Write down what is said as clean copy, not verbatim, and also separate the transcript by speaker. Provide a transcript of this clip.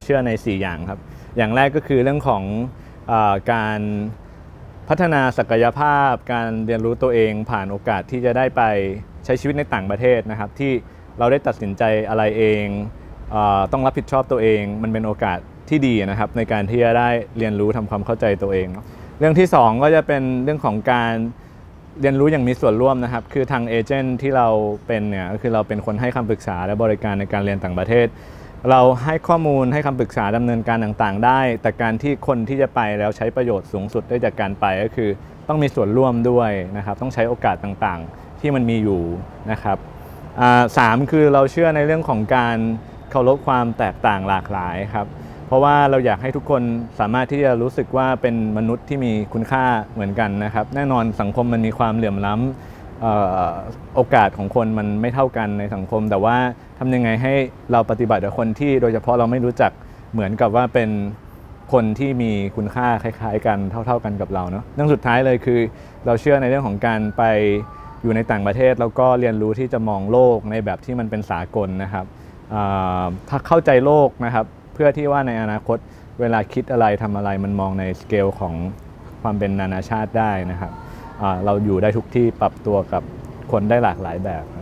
Speaker 1: เชื่อใน4อย่างครับอย่างแรกก็คือเรื่องของการพัฒนาศักยภาพการเรียนรู้ตัวเองผ่านโอกาสที่จะได้ไปใช้ชีวิตในต่างประเทศนะครับที่เราได้ตัดสินใจอะไรเองต้องรับผิดชอบตัวเองมันเป็นโอกาสที่ดีนะครับในการที่จะได้เรียนรู้ทำความเข้าใจตัวเองเรื่องที่2ก็จะเป็นเรื่องของการเรียนรู้อย่างมีส่วนร่วมนะครับคือทางเอเจนต์ที่เราเป็นเนี่ยก็คือเราเป็นคนให้คำปรึกษาและบริการในการเรียนต่างประเทศเราให้ข้อมูลให้คำปรึกษาดำเนินการต่างๆได้แต่การที่คนที่จะไปแล้วใช้ประโยชน์สูงสุดได้จากการไปก็คือต้องมีส่วนร่วมด้วยนะครับต้องใช้โอกาสต่างๆที่มันมีอยู่นะครับ3คือเราเชื่อในเรื่องของการเคารพความแตกต่างหลากหลายครับเพราะว่าเราอยากให้ทุกคนสามารถที่จะรู้สึกว่าเป็นมนุษย์ที่มีคุณค่าเหมือนกันนะครับแน่นอนสังคมมันมีความเหลื่อมล้ำโอกาสของคนมันไม่เท่ากันในสังคมแต่ว่าทำยังไงให้เราปฏิบัติกับคนที่โดยเฉพาะเราไม่รู้จักเหมือนกับว่าเป็นคนที่มีคุณค่าคล้ายๆกันเท่าๆกันกับเราเนาะเรื่องสุดท้ายเลยคือเราเชื่อในเรื่องของการไปอยู่ในต่างประเทศแล้วก็เรียนรู้ที่จะมองโลกในแบบที่มันเป็นสากลนะครับถ้าเข้าใจโลกนะครับเพื่อที่ว่าในอนาคตเวลาคิดอะไรทำอะไรมันมองในสเกลของความเป็นนานาชาติได้นะครับเราอยู่ได้ทุกที่ปรับตัวกับคนได้หลากหลายแบบ